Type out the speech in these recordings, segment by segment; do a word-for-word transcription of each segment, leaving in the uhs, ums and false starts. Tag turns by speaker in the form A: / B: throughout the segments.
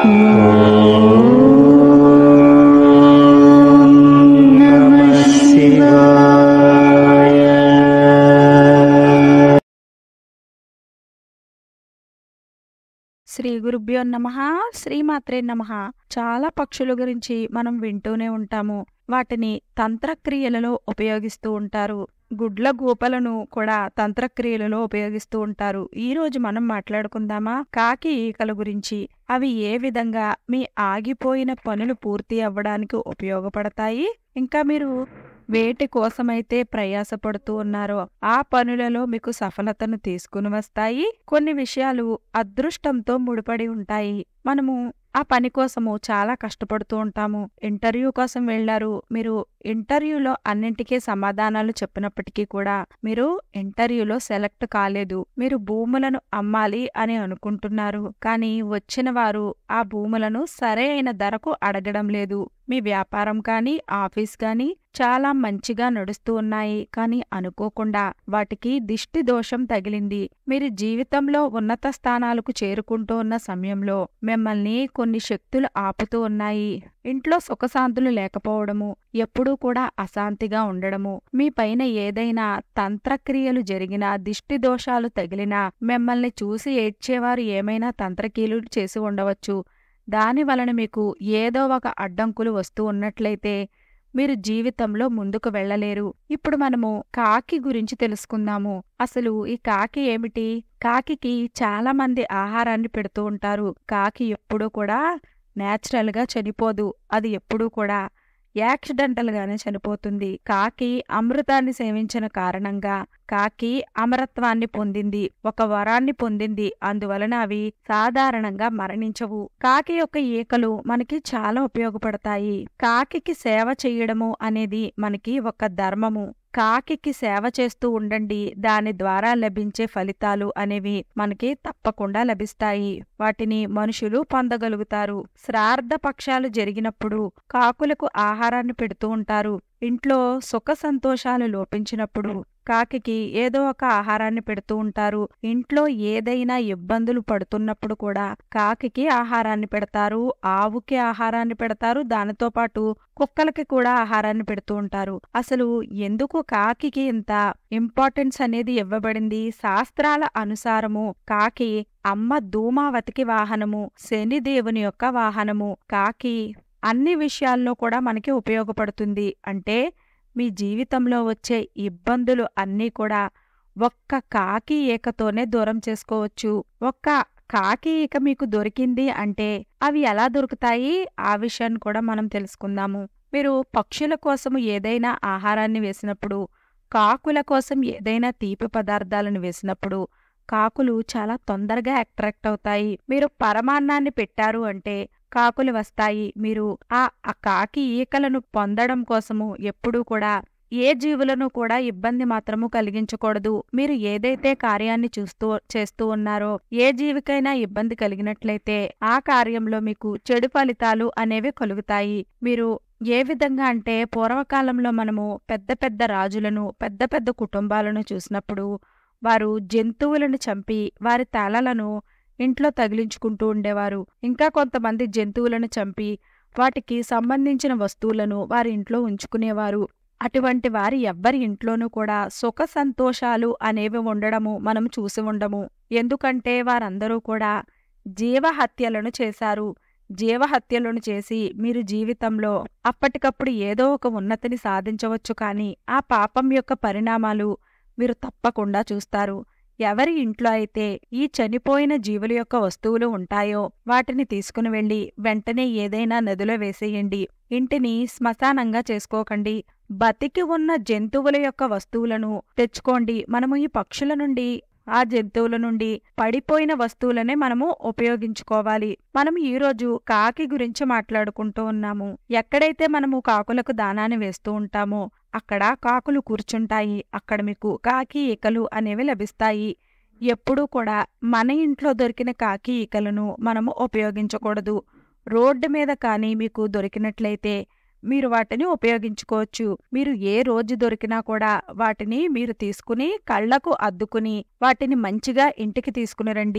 A: శ్రీ గురుభ్యో నమః. శ్రీమాత్రే నమః. చాలా పక్షుల గురించి మనం వింటూనే ఉంటాము. వాటిని తంత్రక్రియలలో ఉపయోగిస్తూ ఉంటారు. గుడ్ల గూపలను కూడా తంత్రక్రియలలో ఉపయోగిస్తూ ఉంటారు. ఈ రోజు మనం మాట్లాడుకుందామా కాకి ఈకల గురించి. అవి ఏ విధంగా మీ ఆగిపోయిన పనులు పూర్తి అవ్వడానికి ఉపయోగపడతాయి, ఇంకా మీరు వేటి కోసమైతే ప్రయాసపడుతూ ఉన్నారో ఆ పనులలో మీకు సఫలతను తీసుకుని వస్తాయి. కొన్ని విషయాలు అదృష్టంతో ముడిపడి ఉంటాయి. మనము ఆ పని కోసము చాలా కష్టపడుతూ ఉంటాము. ఇంటర్వ్యూ కోసం వెళ్లారు. మీరు ఇంటర్వ్యూలో అన్నింటికీ సమాధానాలు చెప్పినప్పటికీ కూడా మీరు ఇంటర్వ్యూలో సెలెక్ట్ కాలేదు. మీరు భూములను అమ్మాలి అని అనుకుంటున్నారు, కానీ వచ్చిన వారు ఆ భూములను సరైన ధరకు అడగడం లేదు. మీ వ్యాపారం కానీ ఆఫీస్ కానీ చాలా మంచిగా నడుస్తూ ఉన్నాయి, కానీ అనుకోకుండా వాటికి దిష్టి దోషం తగిలింది. మీరు జీవితంలో ఉన్నత స్థానాలకు చేరుకుంటూ ఉన్న సమయంలో మిమ్మల్ని కొన్ని శక్తులు ఆపుతూ ఉన్నాయి. ఇంట్లో సుఖశాంతులు లేకపోవడము, ఎప్పుడూ కూడా అశాంతిగా ఉండడము, మీ పైన ఏదైనా తంత్రక్రియలు జరిగినా, దిష్టి దోషాలు తగిలినా, మిమ్మల్ని చూసి ఏడ్చేవారు ఏమైనా తంత్రక్రియలు చేసి ఉండవచ్చు. దాని వలన మీకు ఏదో ఒక అడ్డంకులు వస్తూ ఉన్నట్లయితే మీరు జీవితంలో ముందుకు వెళ్ళలేరు. ఇప్పుడు మనము కాకి గురించి తెలుసుకుందాము. అసలు ఈ కాకి ఏమిటి? కాకికి చాలా మంది ఆహారాన్ని పెడుతూ ఉంటారు. కాకి ఎప్పుడూ కూడా నేచురల్ గా చనిపోదు. అది ఎప్పుడూ కూడా యాక్సిడెంటల్ గానే చనిపోతుంది. కాకి అమృతాన్ని సేవించిన కారణంగా కాకి అమరత్వాన్ని పొందింది, ఒక వరాన్ని పొందింది. అందువలన అవి సాధారణంగా మరణించవు. కాకి యొక్క ఈకలు మనకి చాలా ఉపయోగపడతాయి. కాకికి సేవ చేయడము అనేది మనకి ఒక ధర్మము. కాకికి సేవ చేస్తూ ఉండండి, దాని ద్వారా లభించే ఫలితాలు అనేవి మనకి తప్పకుండా లభిస్తాయి. వాటిని మనుషులు పొందగలుగుతారు. శ్రాద్ధ పక్షాలు జరిగినప్పుడు కాకులకు ఆహారాన్ని పెడుతూ ఉంటారు. ఇంట్లో సుఖ సంతోషాలు లోపించినప్పుడు కాకికి ఏదో ఒక ఆహారాన్ని పెడుతూ ఉంటారు. ఇంట్లో ఏదైనా ఇబ్బందులు పడుతున్నప్పుడు కూడా కాకికి ఆహారాన్ని పెడతారు, ఆవుకి ఆహారాన్ని పెడతారు, దానితో పాటు కుక్కలకి కూడా ఆహారాన్ని పెడుతూ ఉంటారు. అసలు ఎందుకు కాకికి ఇంత ఇంపార్టెన్స్ అనేది ఇవ్వబడింది? శాస్త్రాల అనుసారము కాకి అమ్మ ధూమావతికి వాహనము, శనిదేవుని యొక్క వాహనము. కాకి అన్ని విషయాల్లో కూడా మనకి ఉపయోగపడుతుంది. అంటే మీ జీవితంలో వచ్చే ఇబ్బందులు అన్నీ కూడా ఒక్క కాకి ఈకతోనే దూరం చేసుకోవచ్చు. ఒక్క కాకి ఈక మీకు దొరికింది అంటే అవి ఎలా దొరుకుతాయి ఆ విషయాన్ని కూడా మనం తెలుసుకుందాము. మీరు పక్షుల కోసము ఏదైనా ఆహారాన్ని వేసినప్పుడు, కాకుల కోసం ఏదైనా తీపి పదార్థాలను వేసినప్పుడు కాకులు చాలా తొందరగా అట్రాక్ట్ అవుతాయి. మీరు పరమాన్నాన్ని పెట్టారు అంటే కాకులు వస్తాయి. మీరు ఆ కాకి ఈకలను పొందడం కోసము ఎప్పుడూ కూడా ఏ జీవులను కూడా ఇబ్బంది మాత్రము కలిగించకూడదు. మీరు ఏదైతే కార్యాన్ని చూస్తూ చేస్తూ ఉన్నారో ఏ జీవికైనా ఇబ్బంది కలిగినట్లయితే ఆ కార్యంలో మీకు చెడు ఫలితాలు అనేవి కలుగుతాయి. మీరు ఏ విధంగా అంటే పూర్వకాలంలో మనము పెద్ద పెద్ద రాజులను, పెద్ద పెద్ద కుటుంబాలను చూసినప్పుడు వారు జంతువులను చంపి వారి తలలను ఇంట్లో తగిలించుకుంటూ ఉండేవారు. ఇంకా కొంతమంది జంతువులను చంపి వాటికి సంబంధించిన వస్తువులను వారి ఇంట్లో ఉంచుకునేవారు. అటువంటి వారి ఎవ్వరి ఇంట్లోనూ కూడా సుఖ సంతోషాలు అనేవి ఉండడము మనం చూసి ఉండము. ఎందుకంటే వారందరూ కూడా జీవహత్యలను చేశారు. జీవహత్యలను చేసి మీరు జీవితంలో అప్పటికప్పుడు ఏదో ఒక ఉన్నతిని సాధించవచ్చు, కానీ ఆ పాపం యొక్క పరిణామాలు మీరు తప్పకుండా చూస్తారు. ఎవరి ఇంట్లో అయితే ఈ చనిపోయిన జీవుల యొక్క వస్తువులు ఉంటాయో వాటిని తీసుకుని వెళ్ళి వెంటనే ఏదైనా నదిలో వేసేయండి. ఇంటిని శ్మశానంగా చేసుకోకండి. బతికి ఉన్న జంతువుల యొక్క వస్తువులను తెచ్చుకోండి. మనము ఈ పక్షుల నుండి, ఆ జంతువుల నుండి పడిపోయిన వస్తువులనే మనము ఉపయోగించుకోవాలి. మనం ఈరోజు కాకి గురించి మాట్లాడుకుంటూ ఉన్నాము. ఎక్కడైతే మనము కాకులకు దానాన్ని వేస్తూ ఉంటామో అక్కడ కాకులు కూర్చుంటాయి. అక్కడ మీకు కాకి ఈకలు అనేవి లభిస్తాయి. ఎప్పుడూ కూడా మన ఇంట్లో దొరికిన కాకి ఈకలను మనము ఉపయోగించకూడదు. రోడ్డు మీద కానీ మీకు దొరికినట్లయితే మీరు వాటిని ఉపయోగించుకోవచ్చు. మీరు ఏ రోజు దొరికినా కూడా వాటిని మీరు తీసుకుని కళ్లకు అద్దుకుని వాటిని మంచిగా ఇంటికి తీసుకుని రండి.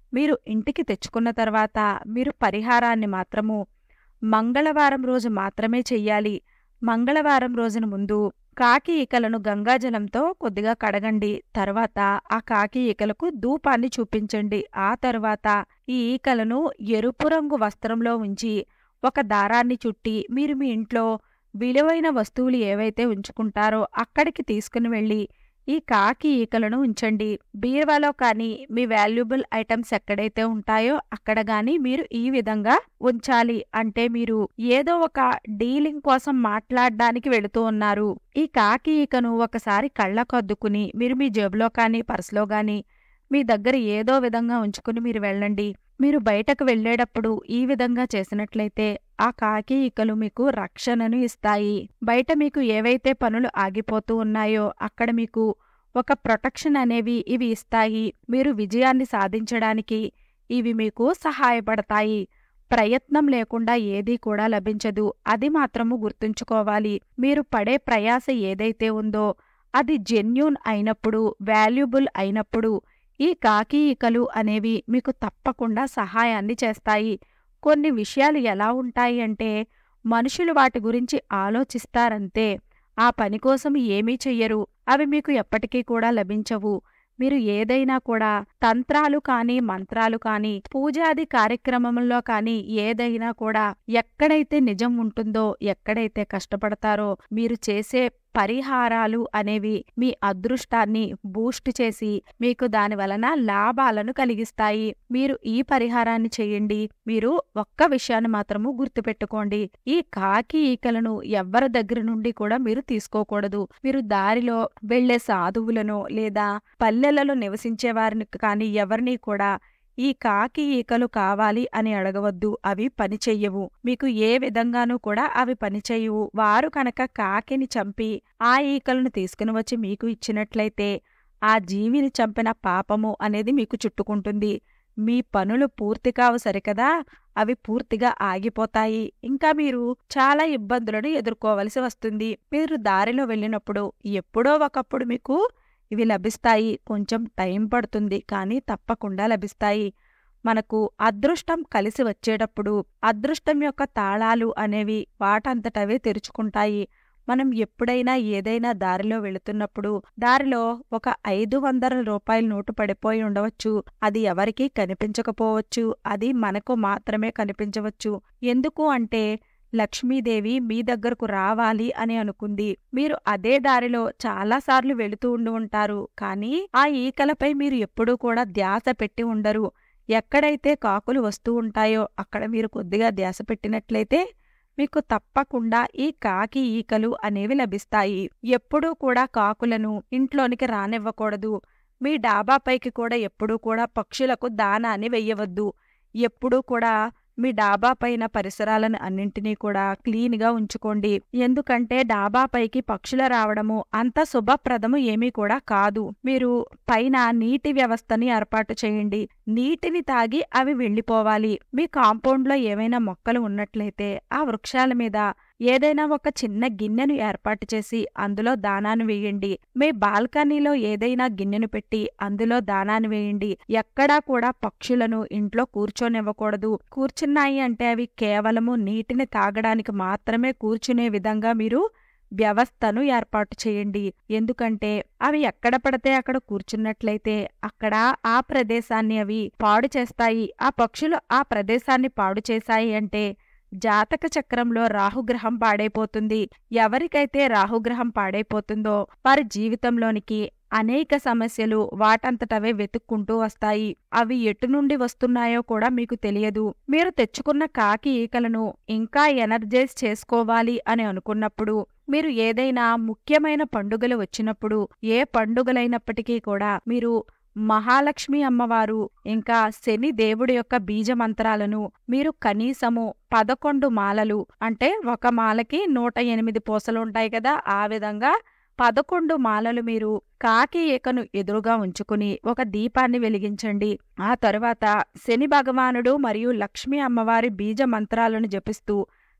A: మీరు ఇంటికి తెచ్చుకున్న తర్వాత మీరు పరిహారాన్ని మాత్రము మంగళవారం రోజు మాత్రమే చెయ్యాలి. మంగళవారం రోజున ముందు కాకి ఈకలను గంగాజలంతో కొద్దిగా కడగండి. తర్వాత ఆ కాకి ఈకలకు ధూపాన్ని చూపించండి. ఆ తరువాత ఈ ఈకలను ఎరుపు రంగు వస్త్రంలో ఉంచి ఒక దారాన్ని చుట్టి మీరు మీ ఇంట్లో విలువైన వస్తువులు ఏవైతే ఉంచుకుంటారో అక్కడికి తీసుకుని వెళ్ళి ఈ కాకి ఈకలను ఉంచండి. బీరువాలో కానీ మీ వాల్యుబుల్ ఐటమ్స్ ఎక్కడైతే ఉంటాయో అక్కడ గాని మీరు ఈ విధంగా ఉంచాలి. అంటే మీరు ఏదో ఒక డీలింగ్ కోసం మాట్లాడడానికి వెళుతూ ఉన్నారు. ఈ కాకి ఈకను ఒకసారి కళ్ళకద్దుకుని మీరు మీ జేబులో కానీ పర్సులో గాని మీ దగ్గర ఏదో విధంగా ఉంచుకుని మీరు వెళ్ళండి. మీరు బయటకు వెళ్ళేటప్పుడు ఈ విధంగా చేసినట్లయితే ఆ కాకి ఈకలు మీకు రక్షణను ఇస్తాయి. బయట మీకు ఏవైతే పనులు ఆగిపోతూ ఉన్నాయో అక్కడ మీకు ఒక ప్రొటెక్షన్ అనేవి ఇవి ఇస్తాయి. మీరు విజయాన్ని సాధించడానికి ఇవి మీకు సహాయపడతాయి. ప్రయత్నం లేకుండా ఏదీ కూడా లభించదు. అది మాత్రము గుర్తుంచుకోవాలి. మీరు పడే ప్రయాస ఏదైతే ఉందో అది జెన్యూన్ అయినప్పుడు, వాల్యుబుల్ అయినప్పుడు ఈ కాకి ఈకలు అనేవి మీకు తప్పకుండా సహాయాన్ని చేస్తాయి. కొన్ని విషయాలు ఎలా ఉంటాయి అంటే మనుషులు వాటి గురించి ఆలోచిస్తారంతే, ఆ పని కోసం ఏమీ చెయ్యరు. అవి మీకు ఎప్పటికీ కూడా లభించవు. మీరు ఏదైనా కూడా తంత్రాలు కానీ మంత్రాలు కానీ పూజాది కార్యక్రమంలో కానీ ఏదైనా కూడా ఎక్కడైతే నిజం ఉంటుందో, ఎక్కడైతే కష్టపడతారో మీరు చేసే పరిహారాలు అనేవి మీ అదృష్టాన్ని బూస్ట్ చేసి మీకు దాని వలన లాభాలను కలిగిస్తాయి. మీరు ఈ పరిహారాన్ని చేయండి. మీరు ఒక్క విషయాన్ని మాత్రము గుర్తుపెట్టుకోండి. ఈ కాకి ఈకలను ఎవ్వరి దగ్గర నుండి కూడా మీరు తీసుకోకూడదు. మీరు దారిలో వెళ్లే సాధువులను లేదా పల్లెలలో నివసించే వారిని కానీ ఎవరిని కూడా ఈ కాకి ఈకలు కావాలి అని అడగవద్దు. అవి పనిచెయ్యవు. మీకు ఏ విధంగానూ కూడా అవి పనిచేయవు. వారు కనుక కాకిని చంపి ఆ ఈకలను తీసుకుని వచ్చి మీకు ఇచ్చినట్లయితే ఆ జీవిని చంపిన పాపము అనేది మీకు చుట్టుకుంటుంది. మీ పనులు పూర్తి కావు సరికదా, అవి పూర్తిగా ఆగిపోతాయి. ఇంకా మీరు చాలా ఇబ్బందులను ఎదుర్కోవలసి వస్తుంది. మీరు దారిలో వెళ్ళినప్పుడు ఎప్పుడో ఒకప్పుడు మీకు ఇవి లభిస్తాయి. కొంచెం టైం పడుతుంది, కానీ తప్పకుండా లభిస్తాయి. మనకు అదృష్టం కలిసి వచ్చేటప్పుడు అదృష్టం యొక్క తాళాలు అనేవి వాటంతటవే తెరుచుకుంటాయి. మనం ఎప్పుడైనా ఏదైనా దారిలో వెళుతున్నప్పుడు దారిలో ఒక ఐదు వందల రూపాయల నోటు పడిపోయి ఉండవచ్చు. అది ఎవరికీ కనిపించకపోవచ్చు. అది మనకు మాత్రమే కనిపించవచ్చు. ఎందుకు అంటే లక్ష్మీదేవి మీ దగ్గరకు రావాలి అని అనుకుంది. మీరు అదే దారిలో చాలాసార్లు వెళుతూ ఉండి ఉంటారు. కానీ ఆ ఈకలపై మీరు ఎప్పుడూ కూడా ధ్యాస పెట్టి ఉండరు. ఎక్కడైతే కాకులు వస్తూ ఉంటాయో అక్కడ మీరు కొద్దిగా ధ్యాస పెట్టినట్లయితే మీకు తప్పకుండా ఈ కాకి ఈకలు అనేవి లభిస్తాయి. ఎప్పుడూ కూడా కాకులను ఇంట్లోనికి రానివ్వకూడదు. మీ డాబాపైకి కూడా ఎప్పుడూ కూడా పక్షులకు దానాన్ని వెయ్యవద్దు. ఎప్పుడూ కూడా మీ డాబా పైన పరిసరాలను అన్నింటినీ కూడా క్లీన్గా ఉంచుకోండి. ఎందుకంటే డాబాపైకి పక్షుల రావడము అంత శుభప్రదము ఏమీ కూడా కాదు. మీరు పైన నీటి వ్యవస్థని ఏర్పాటు చేయండి. నీటిని తాగి అవి వెళ్ళిపోవాలి. మీ కాంపౌండ్లో ఏవైనా మొక్కలు ఉన్నట్లయితే ఆ వృక్షాల మీద ఏదైనా ఒక చిన్న గిన్నెను ఏర్పాటు చేసి అందులో దానాన్ని వేయండి. మీ బాల్కనీలో ఏదైనా గిన్నెను పెట్టి అందులో దానాన్ని వేయండి. ఎక్కడా కూడా పక్షులను ఇంట్లో కూర్చోనివ్వకూడదు. కూర్చున్నాయి అంటే అవి కేవలము నీటిని తాగడానికి మాత్రమే కూర్చునే విధంగా మీరు వ్యవస్థను ఏర్పాటు చేయండి. ఎందుకంటే అవి ఎక్కడ పడితే అక్కడ కూర్చున్నట్లయితే అక్కడ ఆ ప్రదేశాన్ని అవి పాడు చేస్తాయి. ఆ పక్షులు ఆ ప్రదేశాన్ని పాడు చేశాయి అంటే జాతక చక్రంలో రాహుగ్రహం పాడైపోతుంది. ఎవరికైతే రాహుగ్రహం పాడైపోతుందో వారి జీవితంలోనికి అనేక సమస్యలు వాటంతటవే వెతుక్కుంటూ వస్తాయి. అవి ఎటు నుండి వస్తున్నాయో కూడా మీకు తెలియదు. మీరు తెచ్చుకున్న కాకి ఈకలను ఇంకా ఎనర్జైజ్ చేసుకోవాలి అని అనుకున్నప్పుడు మీరు ఏదైనా ముఖ్యమైన పండుగలు వచ్చినప్పుడు ఏ పండుగలైనప్పటికీ కూడా మీరు మహాలక్ష్మి అమ్మవారు ఇంకా శని దేవుడి యొక్క బీజ మంత్రాలను మీరు కనీసము పదకొండు మాలలు అంటే ఒక మాలకి నూట ఎనిమిది పూసలు ఉంటాయి కదా, ఆ విధంగా పదకొండు మాలలు మీరు కాకి ఈకను ఎదురుగా ఉంచుకుని ఒక దీపాన్ని వెలిగించండి. ఆ తరువాత శని భగవానుడు మరియు లక్ష్మీ అమ్మవారి బీజ మంత్రాలను జపిస్తూ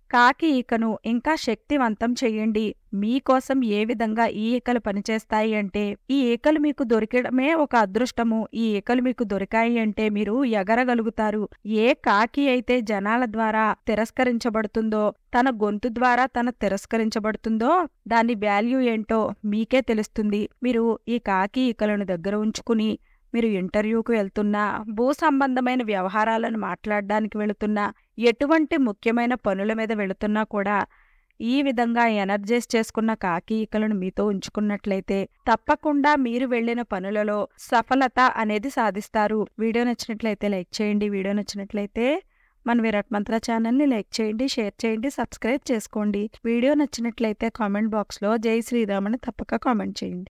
A: కాకి ఈకను ఇంకా శక్తివంతం చెయ్యండి. మీకోసం ఏ విధంగా ఈ ఈకలు పనిచేస్తాయి అంటే, ఈ ఈకలు మీకు దొరికడమే ఒక అదృష్టము. ఈ ఈకలు మీకు దొరికాయి అంటే మీరు ఎగరగలుగుతారు. ఏ కాకి అయితే జనాల ద్వారా తిరస్కరించబడుతుందో, తన గొంతు ద్వారా తన తిరస్కరించబడుతుందో దాని వాల్యూ ఏంటో మీకే తెలుస్తుంది. మీరు ఈ కాకి ఈకలను దగ్గర ఉంచుకుని మీరు ఇంటర్వ్యూకు వెళ్తున్నా, భూ సంబంధమైన వ్యవహారాలను మాట్లాడడానికి వెళుతున్నా, ఎటువంటి ముఖ్యమైన పనుల మీద వెళుతున్నా కూడా ఈ విధంగా ఎనర్జైజ్ చేసుకున్న కాకి ఈకలను మీతో ఉంచుకున్నట్లయితే తప్పకుండా మీరు వెళ్ళిన పనులలో సఫలత అనేది సాధిస్తారు. వీడియో నచ్చినట్లయితే లైక్ చేయండి. వీడియో నచ్చినట్లయితే మన విరాట్ మంత్ర ఛానల్ని లైక్ చేయండి, షేర్ చేయండి, సబ్స్క్రైబ్ చేసుకోండి. వీడియో నచ్చినట్లయితే కామెంట్ బాక్స్లో జై శ్రీరామ్ అని తప్పక కామెంట్ చేయండి.